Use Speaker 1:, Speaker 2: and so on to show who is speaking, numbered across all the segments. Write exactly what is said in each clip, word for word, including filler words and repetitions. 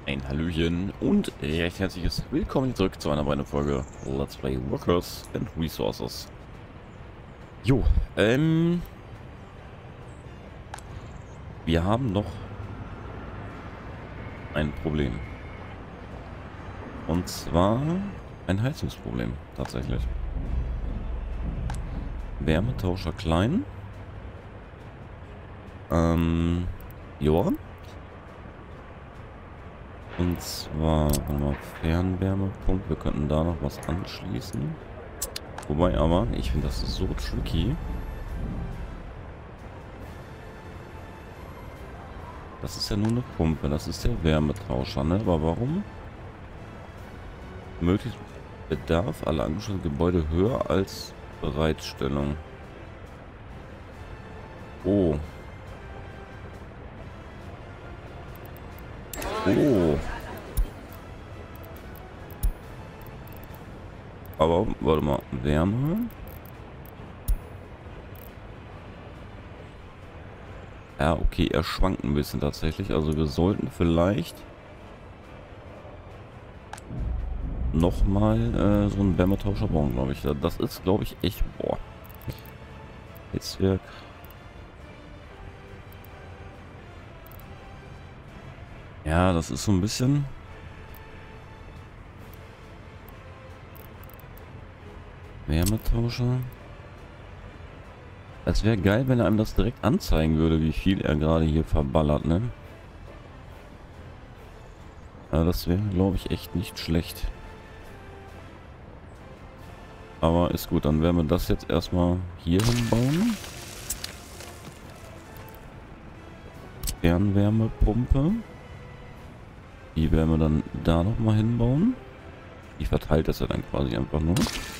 Speaker 1: Ein Hallöchen und recht herzliches Willkommen zurück zu einer weiteren Folge Let's Play Workers and Resources. Jo, ähm, wir haben noch ein Problem. Und zwar ein Heizungsproblem, tatsächlich. Wärmetauscher klein. Ähm, ja. Und zwar, warte mal, Fernwärmepumpe, wir könnten da noch was anschließen. Wobei aber, ich finde das so tricky. Das ist ja nur eine Pumpe, das ist der Wärmetauscher, ne? Aber warum? Möglichst Bedarf aller angeschlossenen Gebäude höher als Bereitstellung. Oh. Oh. Aber, warte mal, Wärme. Ja, okay, er schwankt ein bisschen tatsächlich. Also wir sollten vielleicht nochmal äh, so einen Wärmetauscher bauen, glaube ich. Das ist, glaube ich, echt, boah. Hitzwerk. Ja, das ist so ein bisschen... Wärmetauscher. Es wäre geil, wenn er einem das direkt anzeigen würde, wie viel er gerade hier verballert, ne? Ja, das wäre, glaube ich, echt nicht schlecht. Aber ist gut, dann werden wir das jetzt erstmal hier hinbauen. Fernwärmepumpe. Die werden wir dann da nochmal hinbauen. Die verteilt das ja dann quasi einfach nur.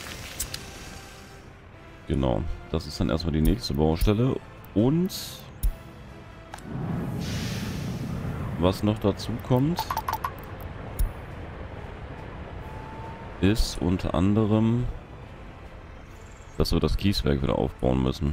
Speaker 1: Genau, das ist dann erstmal die nächste Baustelle. Und was noch dazu kommt, ist unter anderem, dass wir das Kieswerk wieder aufbauen müssen.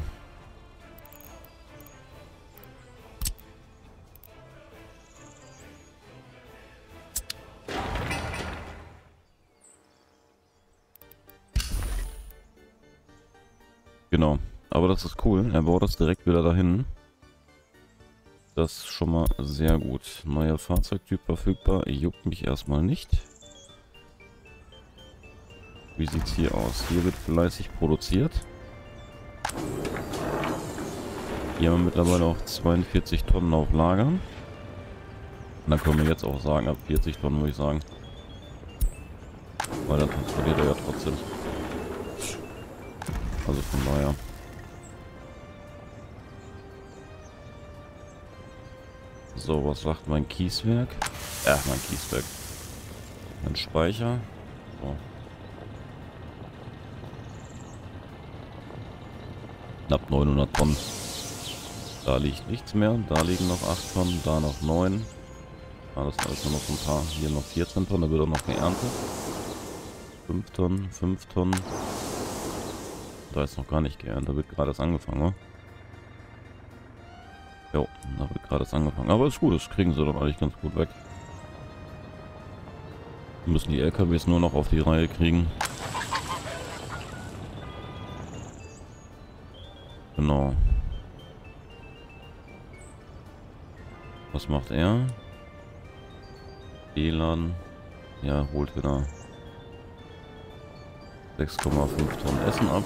Speaker 1: Genau, aber das ist cool. Er baut das direkt wieder dahin. Das ist schon mal sehr gut. Neuer Fahrzeugtyp verfügbar. Juckt mich erstmal nicht. Wie sieht es hier aus? Hier wird fleißig produziert. Hier haben wir mittlerweile auch zweiundvierzig Tonnen auf Lager. Und dann können wir jetzt auch sagen, ab vierzig Tonnen würde ich sagen. Weil dann transportiert er ja trotzdem. Also von daher. So, was sagt mein Kieswerk? Ja, mein Kieswerk. Mein Speicher. So. Knapp neunhundert Tonnen. Da liegt nichts mehr. Da liegen noch acht Tonnen. Da noch neun. Ah, das sind alles nur noch ein paar. Hier noch vierzehn Tonnen. Da wird auch noch geerntet. fünf Tonnen. fünf Tonnen. Da ist noch gar nicht geerntet. Da wird gerade erst angefangen, oder? Jo, da wird gerade erst angefangen. Aber ist gut. Das kriegen sie doch eigentlich ganz gut weg. Wir müssen die L K Ws nur noch auf die Reihe kriegen. Genau. Was macht er? E-Laden. Ja, holt wieder sechs Komma fünf Tonnen Essen ab.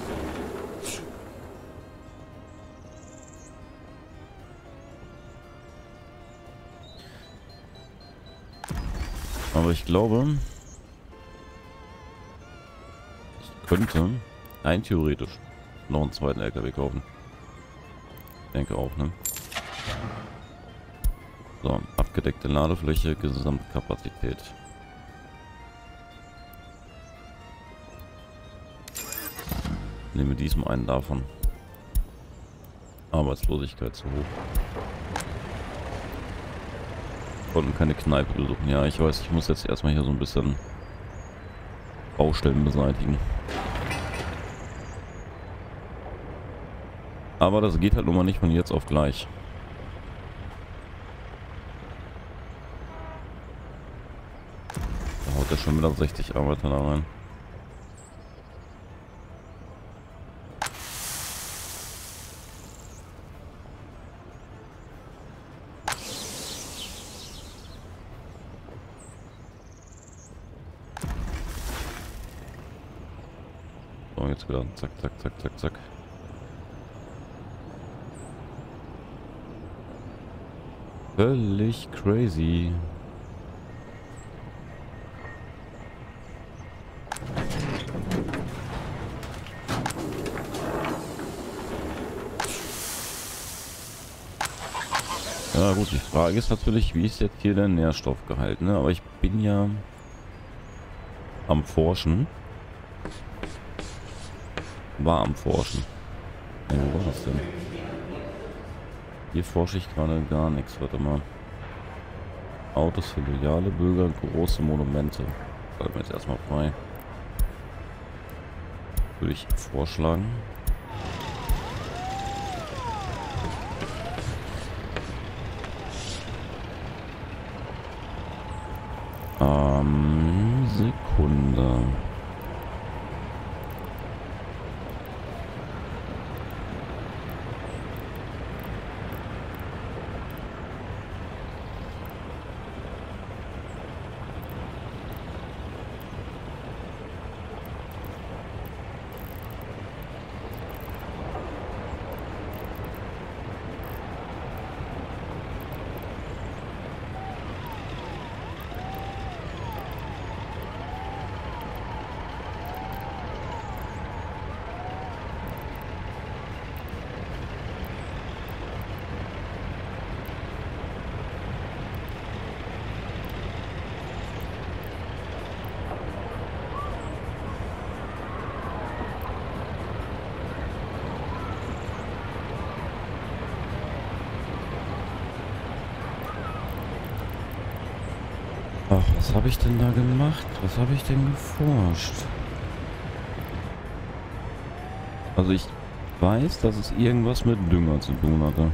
Speaker 1: Aber ich glaube, ich könnte rein theoretisch noch einen zweiten L K W kaufen. Ich denke auch, ne? So, abgedeckte Ladefläche, Gesamtkapazität. Nehmen wir diesmal einen davon. Arbeitslosigkeit zu hoch. Konnten keine Kneipe besuchen. Ja, ich weiß, ich muss jetzt erstmal hier so ein bisschen Baustellen beseitigen. Aber das geht halt nun mal nicht von jetzt auf gleich. steckt ja schon wieder sechzig Arbeiter da rein. So, jetzt wieder zack, zack, zack, zack, zack. Völlig crazy. Ja gut, die Frage ist natürlich, wie ist jetzt hier der Nährstoffgehalt, ne? Aber ich bin ja am Forschen. War am Forschen. Ja, wo war das denn? Hier forsche ich gerade gar nichts. Warte mal. Autos für loyale Bürger, große Monumente. Bleiben wir jetzt erstmal frei. Würde ich vorschlagen. Ähm, Sekunde. Ach, was habe ich denn da gemacht? Was habe ich denn geforscht? Also ich weiß, dass es irgendwas mit Dünger zu tun hatte.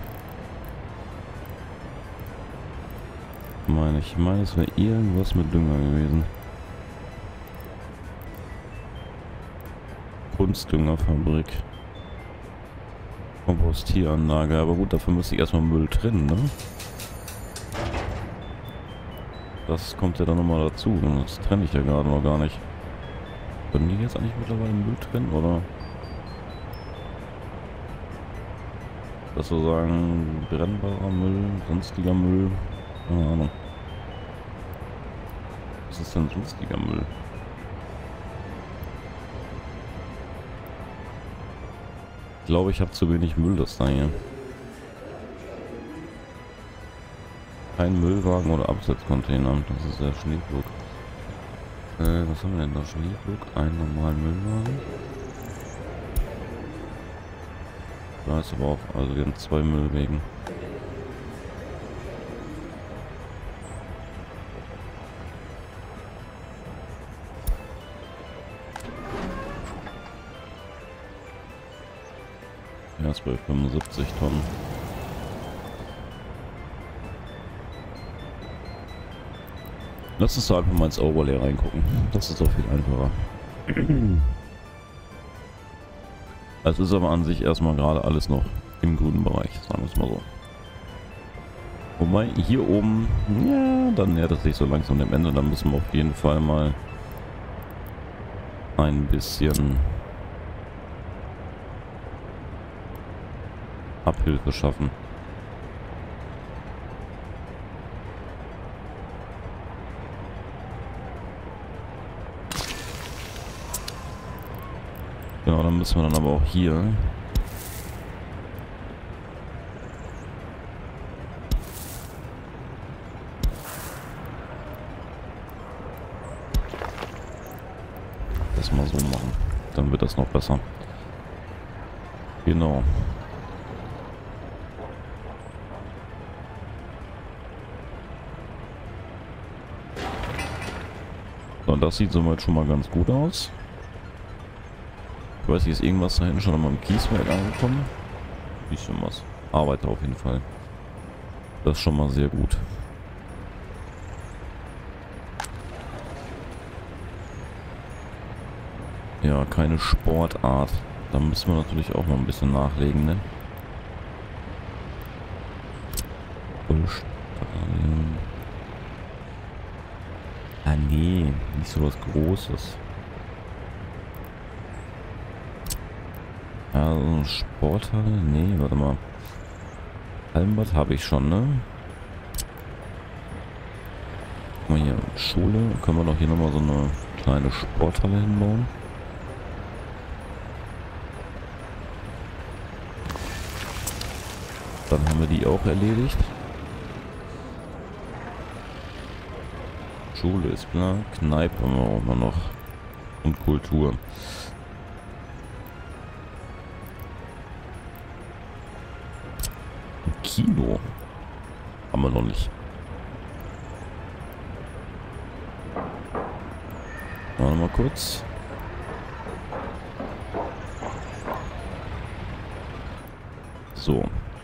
Speaker 1: Ich meine, ich meine, es wäre irgendwas mit Dünger gewesen. Kunstdüngerfabrik. Kompostieranlage. Aber gut, dafür müsste ich erstmal Müll trennen, ne? Das kommt ja dann nochmal dazu. Das trenne ich ja gerade noch gar nicht. Können die jetzt eigentlich mittlerweile Müll trennen, oder? Das so sagen, brennbarer Müll, sonstiger Müll. Keine Ahnung. Was ist denn sonstiger Müll? Ich glaube, ich habe zu wenig Müll, das da hier. Kein Müllwagen oder Absetzcontainer. Das ist der Schneeflug. Äh, was haben wir denn da? Schneeflug, einen normalen Müllwagen. Da ist aber auch, also wir haben zwei Müllwegen. Ja, ist bei fünfundsiebzig Tonnen. Lass uns da einfach mal ins Overlay reingucken. Das ist doch viel einfacher. Es ist aber an sich erstmal gerade alles noch im grünen Bereich, sagen wir es mal so. Wobei hier oben, ja, dann nähert es sich so langsam dem Ende. Dann müssen wir auf jeden Fall mal ein bisschen Abhilfe schaffen. Genau, dann müssen wir dann aber auch hier das mal so machen. Dann wird das noch besser. Genau. So, und das sieht soweit schon mal ganz gut aus. Ich weiß nicht, ist irgendwas da hinten schon einmal im Kieswerk angekommen? Ein bisschen was. Arbeiter auf jeden Fall. Das ist schon mal sehr gut. Ja, keine Sportart. Da müssen wir natürlich auch noch ein bisschen nachlegen, ne? Stadion. Ah, nee, nicht so was Großes. Ja, so eine Sporthalle? Nee, warte mal. Hallenbad habe ich schon, ne? Guck mal hier, Schule. Können wir doch hier nochmal so eine kleine Sporthalle hinbauen. Dann haben wir die auch erledigt. Schule ist klar. Kneipe haben wir auch immer noch. Und Kultur. Kino. Haben wir noch nicht. Warte mal kurz. So.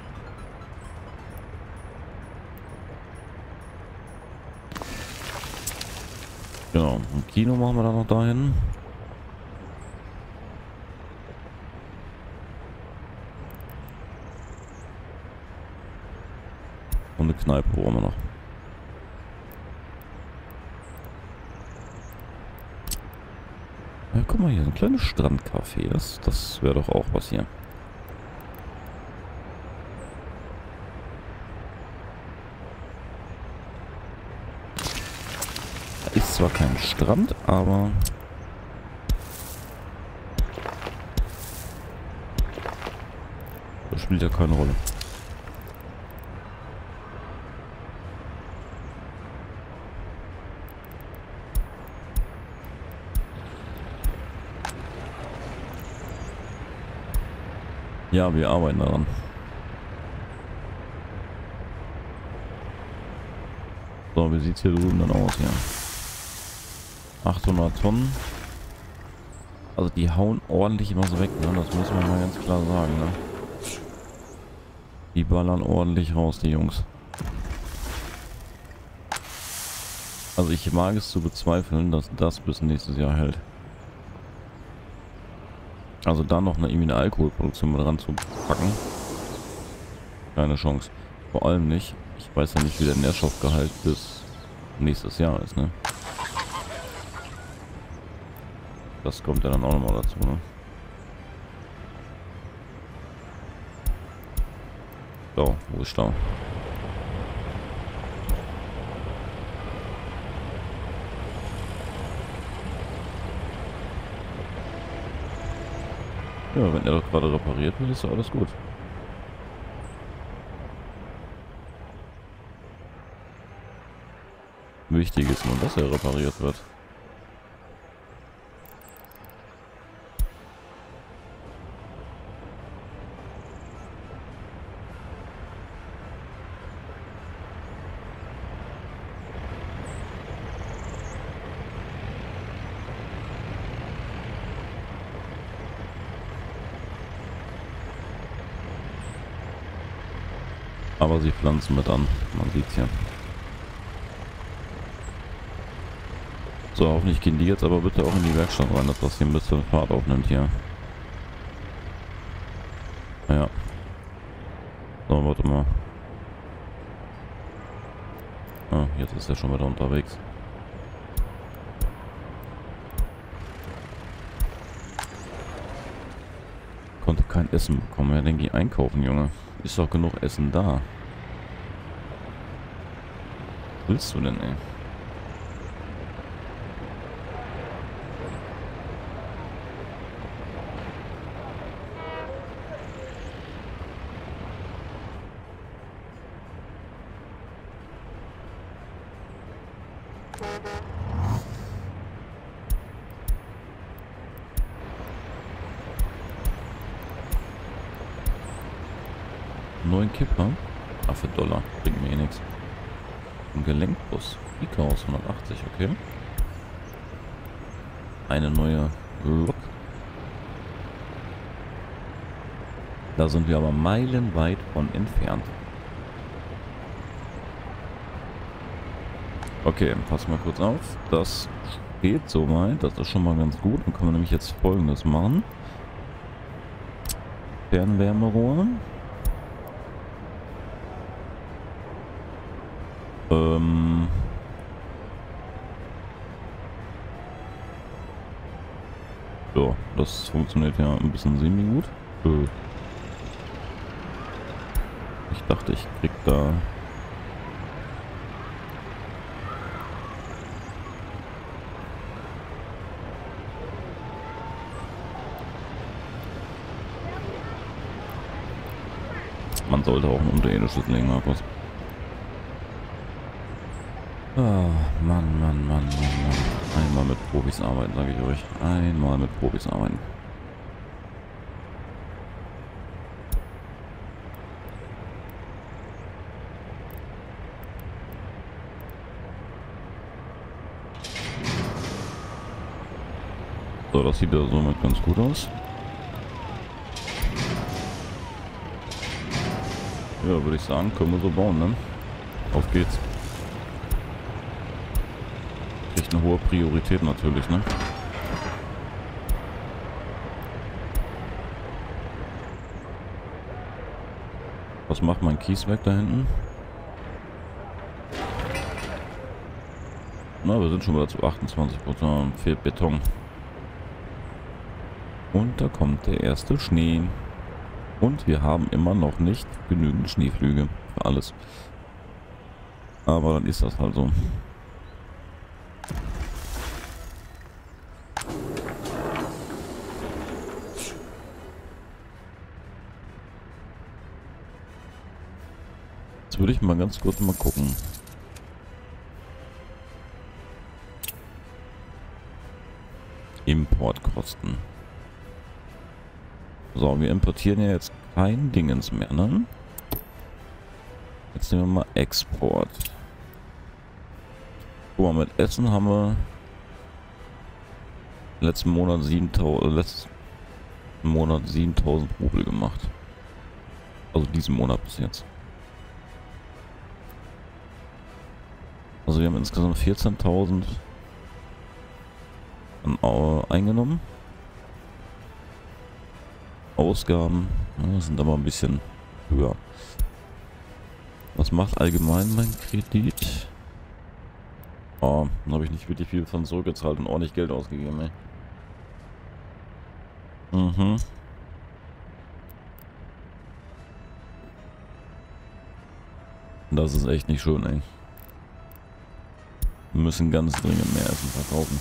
Speaker 1: Genau. Ein Kino machen wir dann noch dahin. Und eine Kneipe brauchen wir noch. Ja, guck mal hier, so ein kleines Strandcafé. Das, das wäre doch auch was hier. Da ist zwar kein Strand, aber... das spielt ja keine Rolle. Ja, wir arbeiten daran. So, wie sieht es hier drüben dann aus hier? achthundert Tonnen. Also die hauen ordentlich immer so weg, ne? Das muss man mal ganz klar sagen, ne? Die ballern ordentlich raus, die Jungs. Also ich mag es zu bezweifeln, dass das bis nächstes Jahr hält. Also da noch eine, irgendwie eine Alkoholproduktion mit dran zu packen. Keine Chance. Vor allem nicht. Ich weiß ja nicht, wie der Nährstoffgehalt bis nächstes Jahr ist, ne? Das kommt ja dann auch nochmal dazu, ne? So, wo ist Stau? Ja, wenn er doch gerade repariert wird, ist doch alles gut. Wichtig ist nur, dass er repariert wird. Aber sie pflanzen mit an, man sieht's ja. So, hoffentlich gehen die jetzt aber bitte auch in die Werkstatt rein, dass das hier ein bisschen Fahrt aufnimmt hier. Ja. So, warte mal. Ah, jetzt ist er schon wieder unterwegs. Konnte kein Essen bekommen. Ja, dann geh einkaufen, Junge. Ist doch genug Essen da. Was willst du denn, ey? Neun Kipper? Ah, für Dollar. Bringt mir eh nichts. Ein Gelenkbus. Ikaos hundertachtzig, okay. Eine neue Lok. Da sind wir aber meilenweit von entfernt. Okay, pass mal kurz auf. Das geht soweit. Das ist schon mal ganz gut. Dann können wir nämlich jetzt Folgendes machen. Fernwärmerohr. Ähm... Ja, das funktioniert ja ein bisschen semi-gut. Äh. Ich dachte, ich krieg da... Man sollte auch ein unterirdisches legen, Markus. Ah, Mann, Mann, Mann, Mann, Mann. Einmal mit Profis arbeiten, sage ich euch. Einmal mit Profis arbeiten. So, das sieht ja somit ganz gut aus. Ja, würde ich sagen, können wir so bauen, ne? Auf geht's. Kriegt eine hohe Priorität natürlich, ne? Was macht mein Kieswerk da hinten? Na, wir sind schon wieder zu achtundzwanzig Prozent. Fehlt Beton. Und da kommt der erste Schnee. Und wir haben immer noch nicht genügend Schneeflüge für alles. Aber dann ist das halt so. Jetzt würde ich mal ganz kurz mal gucken. Importkosten. So, wir importieren ja jetzt kein Dingens mehr, ne? Jetzt nehmen wir mal Export. Guck mal, mit Essen haben wir letzten Monat siebentausend, letzten Monat siebentausend Rubel gemacht. Also diesen Monat bis jetzt. Also wir haben insgesamt vierzehntausend eingenommen. Ausgaben ja, sind aber ein bisschen höher. Was macht allgemein mein Kredit? Oh, dann habe ich nicht wirklich viel von zurückgezahlt und ordentlich Geld ausgegeben, ey. Mhm. Das ist echt nicht schön, ey. Wir müssen ganz dringend mehr Essen verkaufen.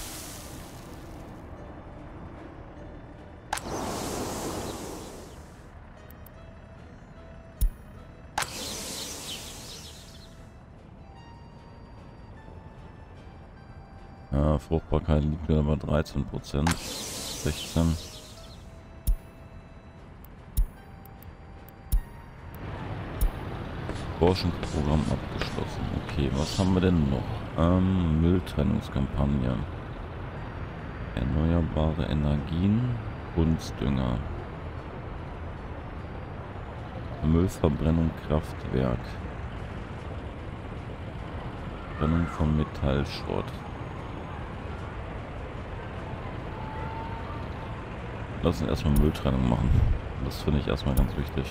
Speaker 1: Ja, Fruchtbarkeit liegt wieder bei dreizehn Prozent. sechzehn. Forschungsprogramm abgeschlossen. Okay, was haben wir denn noch? Ähm, Mülltrennungskampagne. Erneuerbare Energien. Kunstdünger. Müllverbrennung, Kraftwerk. Trennung von Metallschrott. Lass uns erstmal Mülltrennung machen. Das finde ich erstmal ganz wichtig.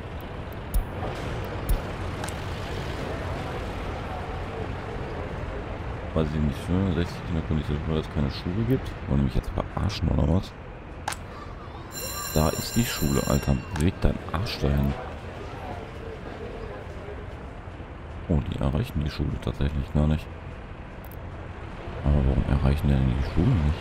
Speaker 1: Weiß ich nicht, für sechzig Kinder könnte ich sagen, weil es keine Schule gibt. Wollen die mich jetzt verarschen oder was? Da ist die Schule, Alter. Beweg deinen Arsch dahin. Oh, die erreichen die Schule tatsächlich gar nicht. Aber warum erreichen die denn die Schule nicht?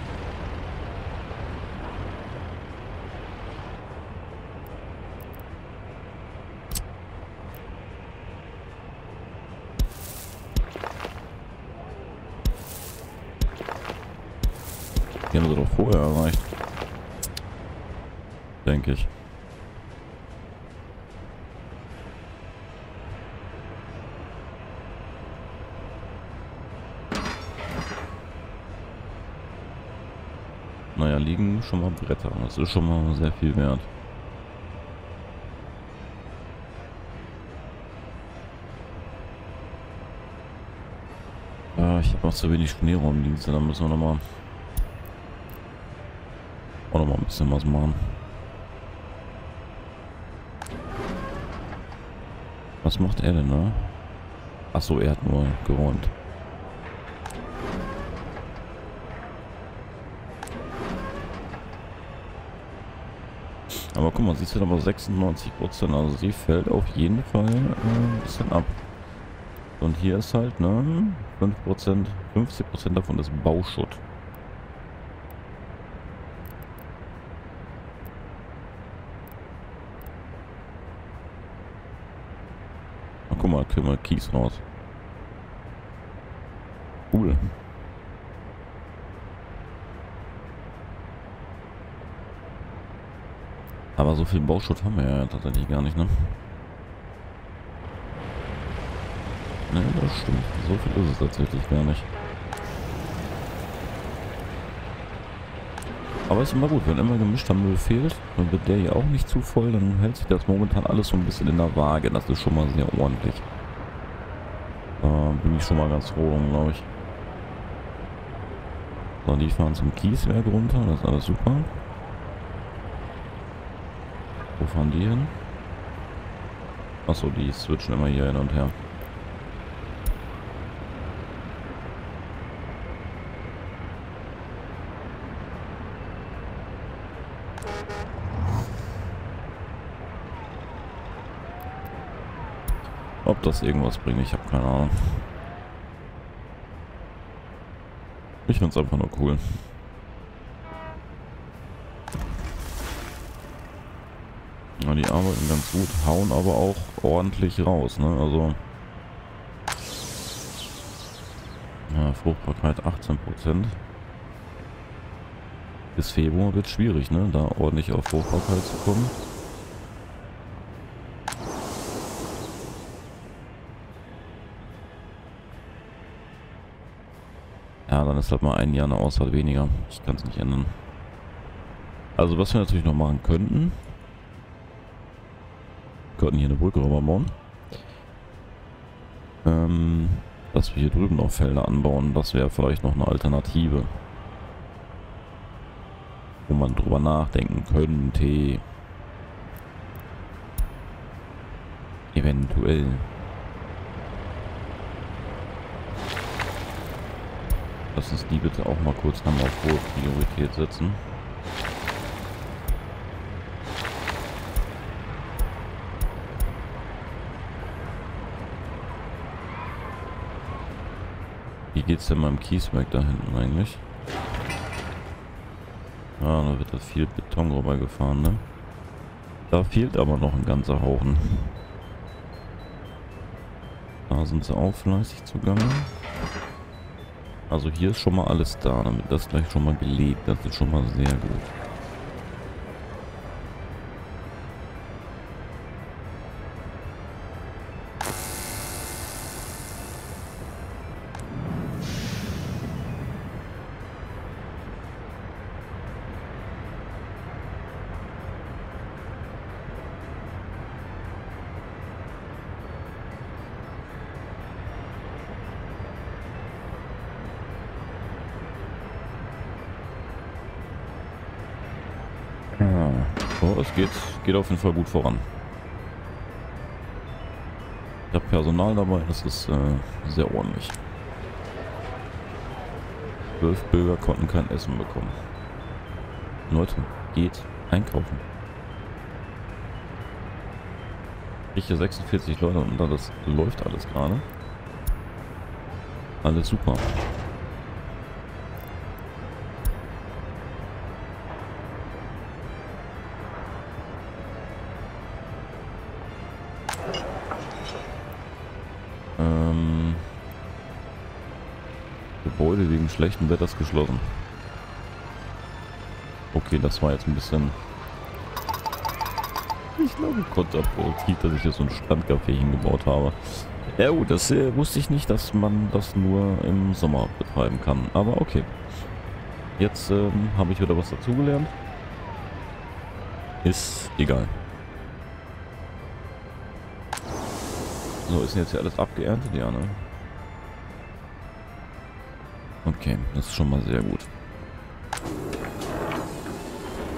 Speaker 1: Die haben sie doch vorher erreicht. Denke ich. Naja, liegen schon mal Bretter. Das ist schon mal sehr viel wert. Ah, ich habe noch zu wenig Schneeraumdienste, da müssen wir noch mal Auch noch mal ein bisschen was machen. Was macht er denn, ne? Achso, er hat nur geräumt. Aber guck mal, sie ist ja aber sechsundneunzig Prozent, also sie fällt auf jeden Fall äh, ein bisschen ab. Und hier ist halt, ne, fünf Prozent, fünfzig Prozent davon ist Bauschutt. Na, guck mal, kriegen wir Kies raus. Cool. Aber so viel Bauschutt haben wir ja tatsächlich gar nicht, ne? Ne, das stimmt. So viel ist es tatsächlich gar nicht. Aber ist immer gut, wenn immer gemischter Müll fehlt, dann wird der hier auch nicht zu voll, dann hält sich das momentan alles so ein bisschen in der Waage. Das ist schon mal sehr ordentlich. Da bin ich schon mal ganz froh, glaube ich. So, die fahren zum Kieswerk runter, das ist alles super. Wo fahren die hin? Achso, die switchen immer hier hin und her. Ob das irgendwas bringt, ich habe keine Ahnung. Ich finde es einfach nur cool. Ja, die arbeiten ganz gut, hauen aber auch ordentlich raus, ne? Also ja, Fruchtbarkeit achtzehn Prozent. Bis Februar wird schwierig, ne? Da ordentlich auf Fruchtbarkeit zu kommen. Ja, dann ist halt mal ein Jahr eine Auswahl weniger. Ich kann es nicht ändern. Also was wir natürlich noch machen könnten, könnten hier eine Brücke rüberbauen. Ähm, dass wir hier drüben noch Felder anbauen, das wäre vielleicht noch eine Alternative. Wo man drüber nachdenken könnte. Eventuell. Lass uns die bitte auch mal kurz einmal auf hohe Priorität setzen. Wie geht's denn beim Kieswerk da hinten eigentlich? Ah, da wird da viel Beton rübergefahren, ne? Da fehlt aber noch ein ganzer Haufen. Da sind sie auch fleißig zugange. Also hier ist schon mal alles da, damit das gleich schon mal gelegt. Das ist schon mal sehr gut. Ja. So, es geht, geht auf jeden Fall gut voran. Ich habe Personal dabei, das ist äh, sehr ordentlich. Zwölf Bürger konnten kein Essen bekommen. Leute, geht einkaufen. Ich hier sechsundvierzig Leute und da das läuft alles gerade. Alles super. Ähm, Gebäude wegen schlechten Wetters geschlossen. Okay, das war jetzt ein bisschen... Ich glaube kontraproduktiv, dass ich hier so ein Standcafé hingebaut habe. Ja gut, das äh, wusste ich nicht, dass man das nur im Sommer betreiben kann. Aber okay. Jetzt ähm, habe ich wieder was dazugelernt. Ist egal. So, ist jetzt hier alles abgeerntet? Ja, ne? Okay, das ist schon mal sehr gut.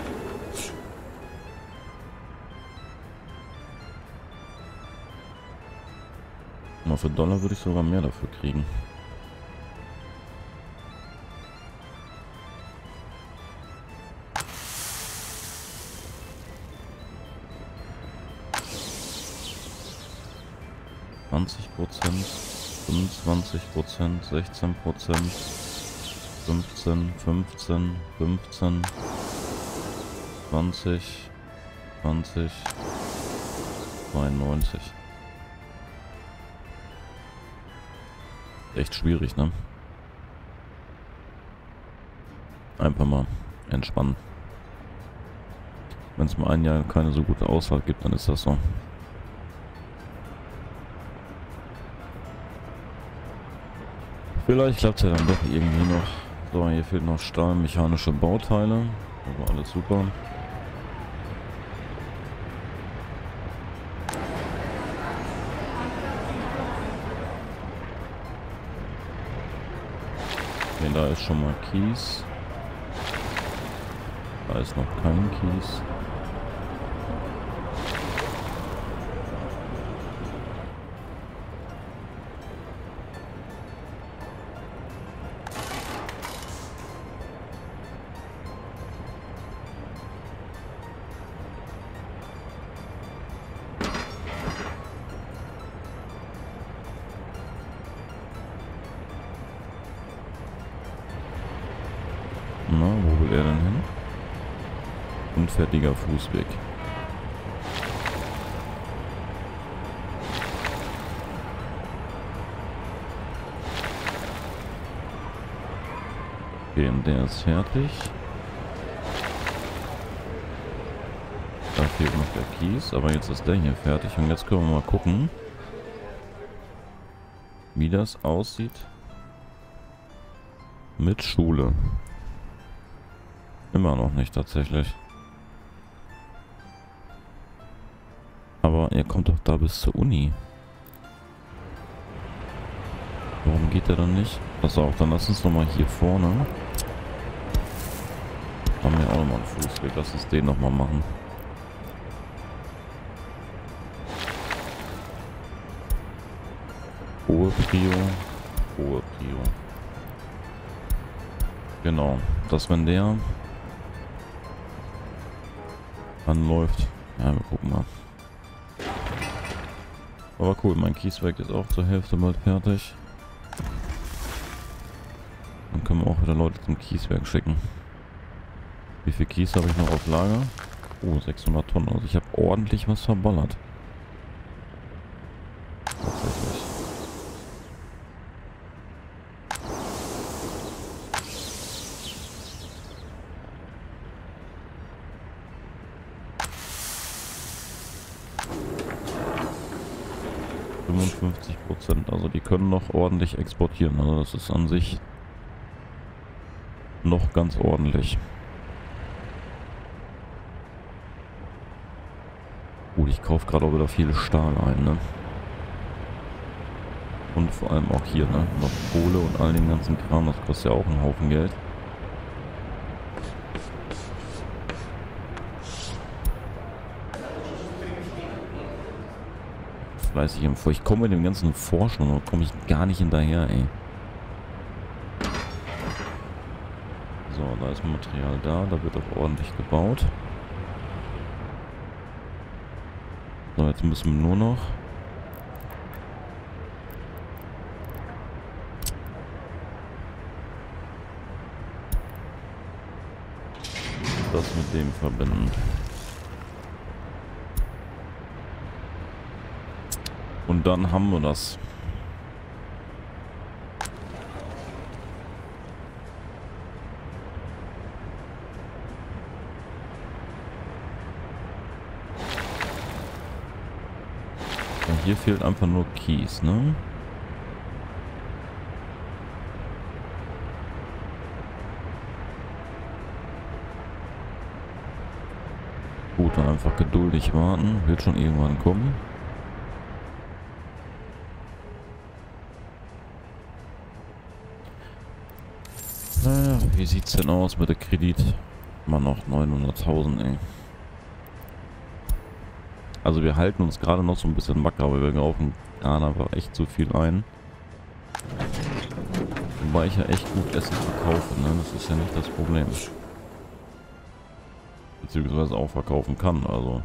Speaker 1: mal, für Dollar würde ich sogar mehr dafür kriegen. zwanzig Prozent, fünfundzwanzig Prozent, sechzehn Prozent, fünfzehn, fünfzehn, fünfzehn, zwanzig, zwanzig, zweiundneunzig. Echt schwierig, ne? Einfach mal entspannen. Wenn es mal ein Jahr keine so gute Auswahl gibt, dann ist das so. Vielleicht klappt es ja dann doch irgendwie noch. So, hier fehlt noch stahlmechanische Bauteile. Aber alles super. Okay, da ist schon mal Kies. Da ist noch kein Kies. Na, wo will er denn hin? Unfertiger Fußweg. Okay, und der ist fertig. Da fehlt noch der Kies, aber jetzt ist der hier fertig. Und jetzt können wir mal gucken, wie das aussieht mit Schule. Immer noch nicht tatsächlich. Aber er kommt doch da bis zur Uni. Warum geht er dann nicht? Pass auf, dann lass uns noch mal hier vorne. Haben wir auch noch mal einen Fußweg. Lass uns den noch mal machen. Hohe Prio. Hohe Prio. Genau. Das, wenn der anläuft. Ja, wir gucken mal. Aber cool, mein Kieswerk ist auch zur Hälfte bald fertig. Dann können wir auch wieder Leute zum Kieswerk schicken. Wie viel Kies habe ich noch auf Lager? Oh, sechshundert Tonnen. Also ich habe ordentlich was verballert. Tatsächlich. fünfundfünfzig Prozent, also die können noch ordentlich exportieren, also das ist an sich noch ganz ordentlich. Gut, ich kaufe gerade auch wieder viel Stahl ein, ne? Und vor allem auch hier, ne? Noch Kohle und all den ganzen Kram, das kostet ja auch einen Haufen Geld. Fleißig im Vor. Ich komme mit dem ganzen Forschen und komme ich gar nicht hinterher, ey. So, da ist Material da, da wird auch ordentlich gebaut. So, jetzt müssen wir nur noch das mit dem verbinden. Und dann haben wir das. Und hier fehlt einfach nur Kies, ne? Gut, dann einfach geduldig warten. Wird schon irgendwann kommen. Naja, wie sieht's denn aus mit der Kredit? Immer noch neunhunderttausend, ey. Also wir halten uns gerade noch so ein bisschen wacker, weil wir kaufen Ja, da war echt zu viel ein. Wobei ich ja echt gut Essen verkaufe, ne? Das ist ja nicht das Problem. Beziehungsweise auch verkaufen kann, also.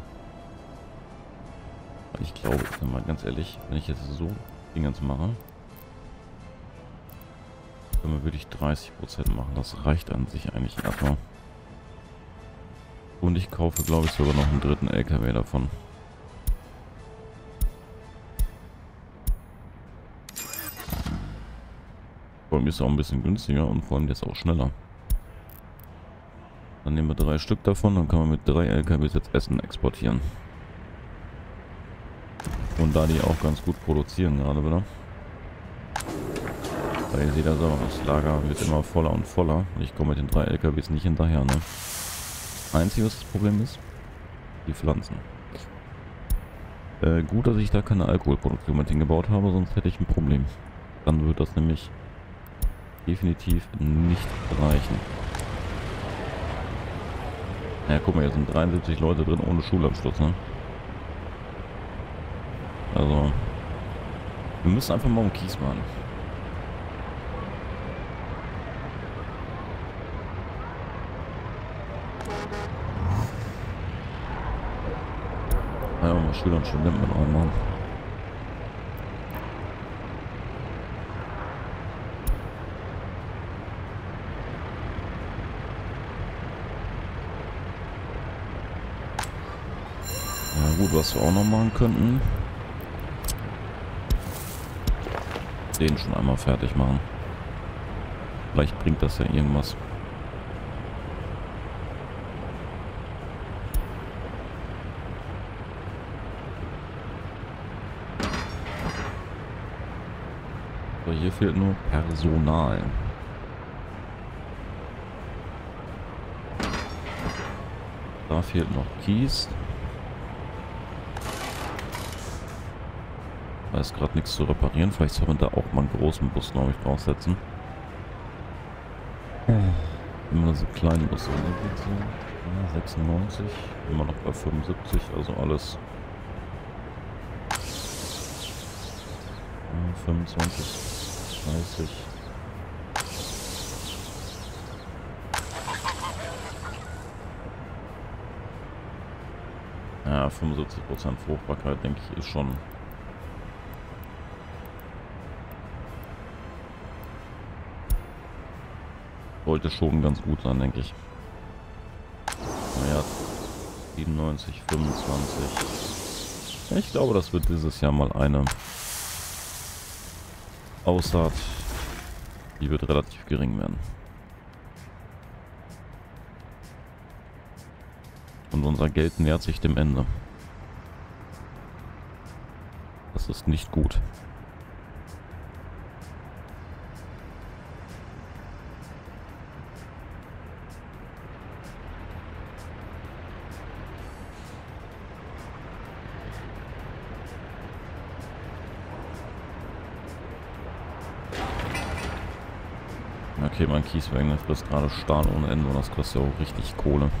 Speaker 1: Ich glaube, ich bin mal ganz ehrlich, wenn ich jetzt so Dingens mache, dann würde ich dreißig Prozent machen. Das reicht an sich eigentlich erstmal. Und ich kaufe, glaube ich, sogar noch einen dritten L K W davon. Vor allem ist er auch ein bisschen günstiger und vor allem jetzt auch schneller. Dann nehmen wir drei Stück davon, dann kann man mit drei L K Ws jetzt Essen exportieren. Und da die auch ganz gut produzieren gerade wieder. Weil ihr seht ja so, das Lager wird immer voller und voller. Und ich komme mit den drei L K Ws nicht hinterher, ne? Einzige, was das Problem ist, die Pflanzen. Äh, gut, dass ich da keine Alkoholproduktion mit hingebaut habe, sonst hätte ich ein Problem. Dann wird das nämlich definitiv nicht reichen. Ja, guck mal, hier sind dreiundsiebzig Leute drin ohne Schulabschluss, ne? Also, wir müssen einfach mal um Kies machen. Ja, mal Schüler und Studenten mit einmal. Ja gut, was wir auch noch machen könnten. Den schon einmal fertig machen. Vielleicht bringt das ja irgendwas. So, hier fehlt nur Personal. Da fehlt noch Kies. Da ist gerade nichts zu reparieren. Vielleicht soll man da auch mal einen großen Bus, glaube ich, draufsetzen. Immer nur so kleine Busse. Ja, sechsundneunzig. Immer noch bei fünfundsiebzig. Also alles. Ja, fünfundzwanzig. dreißig. Ja, fünfundsiebzig Prozent Fruchtbarkeit, denke ich, ist schon. Sollte schon ganz gut sein, denke ich. Naja, siebenundneunzig, fünfundzwanzig. Ich glaube, das wird dieses Jahr mal eine Aussaat. Die wird relativ gering werden. Und unser Geld nähert sich dem Ende. Das ist nicht gut. Okay, mein Kieswagen frisst gerade Stahl ohne Ende und das kostet ja auch richtig Kohle.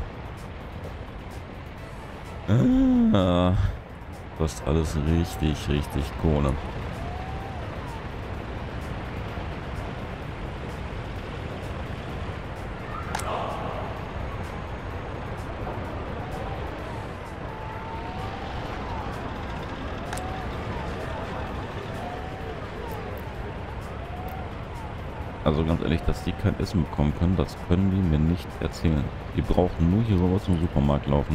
Speaker 1: Ah, kostet alles richtig, richtig Kohle. Also ganz ehrlich, dass die kein Essen bekommen können, das können die mir nicht erzählen. Die brauchen nur hier rüber zum Supermarkt laufen.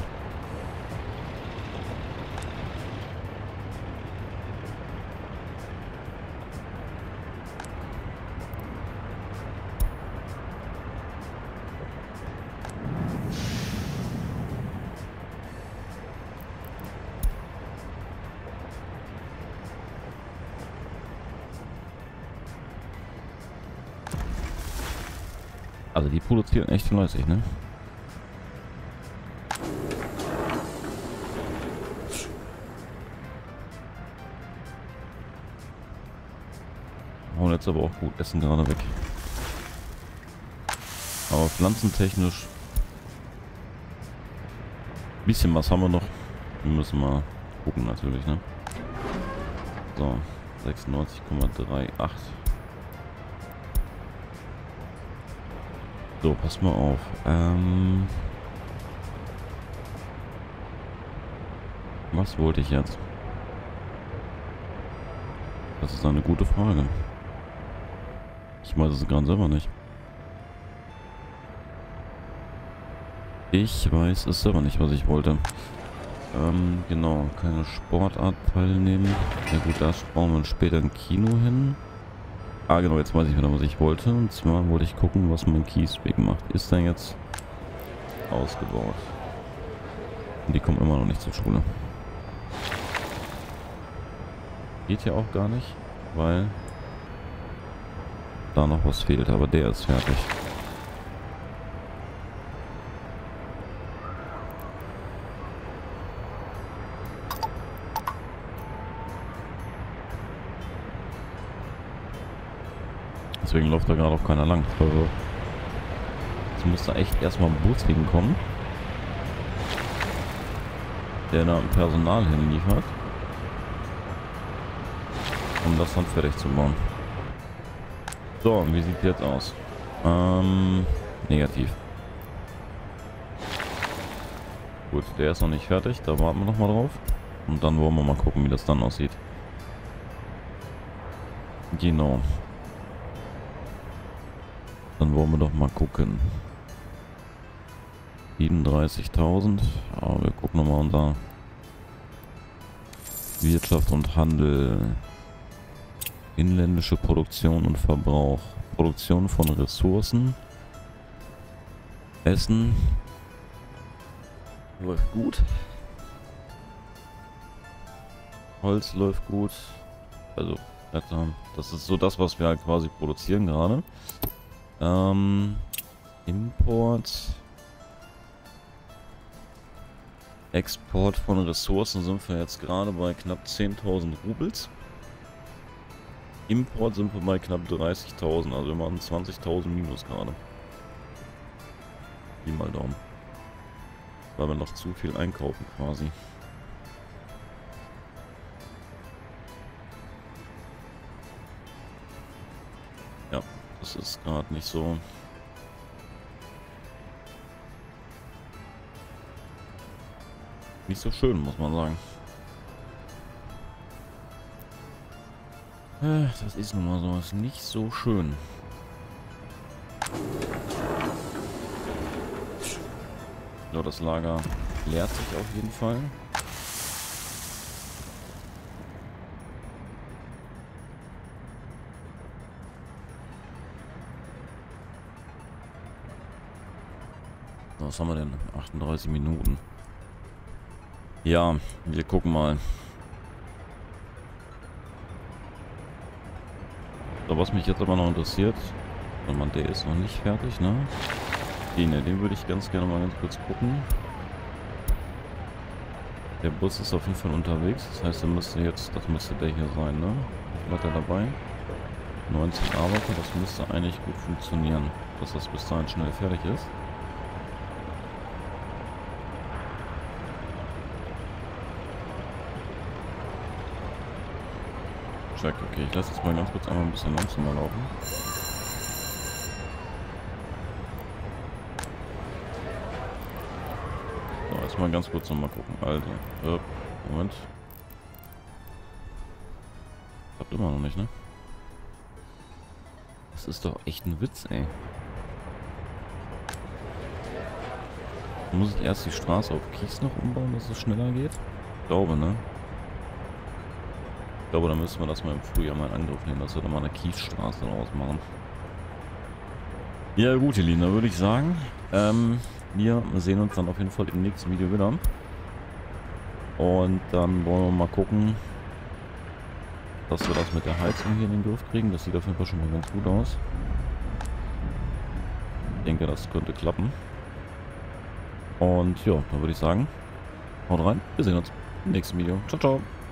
Speaker 1: Also die produzieren echt fleißig, ne? Hauen jetzt aber auch gut Essen gerade weg. Aber pflanzentechnisch bisschen was haben wir noch. Wir müssen mal gucken natürlich, ne? So. sechsundneunzig Komma acht. So, pass mal auf. Ähm, was wollte ich jetzt? Das ist eine gute Frage. Ich weiß es gerade selber nicht. Ich weiß es selber nicht, was ich wollte. Ähm, genau, keine Sportart teilnehmen. Ja gut, da brauchen wir später ein Kino hin. Ah genau, jetzt weiß ich wieder, was ich wollte. Und zwar wollte ich gucken, was mein Kiesweg macht. Ist der jetzt ausgebaut? Und die kommen immer noch nicht zur Schule. Geht ja auch gar nicht, weil da noch was fehlt, aber der ist fertig. Deswegen läuft da gerade auch keiner lang. Also, jetzt müsste echt erstmal ein Bus hinkommen, der da Personal hinliefert, um das dann fertig zu bauen. So, wie sieht jetzt aus? Ähm, negativ. Gut, der ist noch nicht fertig, da warten wir noch mal drauf. Und dann wollen wir mal gucken, wie das dann aussieht. Genau. Dann wollen wir doch mal gucken. siebenunddreißigtausend. Aber wir gucken nochmal unser Wirtschaft und Handel. Inländische Produktion und Verbrauch. Produktion von Ressourcen. Essen. Läuft gut. Holz läuft gut. Also, das ist so das, was wir halt quasi produzieren gerade. Ähm, Import. Export von Ressourcen sind wir jetzt gerade bei knapp zehntausend Rubels. Import sind wir bei knapp dreißigtausend, also wir machen zwanzigtausend minus gerade. Pi mal Daumen. Weil wir noch zu viel einkaufen quasi. Ja, das ist gerade nicht so. Nicht so schön, muss man sagen. Das ist nun mal sowas nicht so schön. So, das Lager leert sich auf jeden Fall. So, was haben wir denn? achtunddreißig Minuten. Ja, wir gucken mal. So, was mich jetzt aber noch interessiert, man, der ist noch nicht fertig, ne? Den, den würde ich ganz gerne mal ganz kurz gucken. Der Bus ist auf jeden Fall unterwegs, das heißt, er müsste jetzt, das müsste der hier sein, ne? Was hat er dabei? neunzehn Arbeiter, das müsste eigentlich gut funktionieren, dass das bis dahin schnell fertig ist. Check, okay, ich lasse jetzt mal ganz kurz einmal ein bisschen langsamer laufen. So, jetzt mal ganz kurz nochmal gucken. Also, äh, Moment. Klappt immer noch nicht, ne? Das ist doch echt ein Witz, ey. Muss ich erst die Straße auf Kies noch umbauen, dass es schneller geht? Ich glaube, ne? Ich glaube, da müssen wir das mal im Frühjahr mal in Angriff nehmen, dass wir da mal eine Kiesstraße draus machen. Ja gut, ihr Lieben, da würde ich sagen, ähm, wir sehen uns dann auf jeden Fall im nächsten Video wieder. Und dann wollen wir mal gucken, dass wir das mit der Heizung hier in den Griff kriegen. Das sieht auf jeden Fall schon mal ganz gut aus. Ich denke, das könnte klappen. Und ja, dann würde ich sagen, haut rein, wir sehen uns im nächsten Video. Ciao, ciao.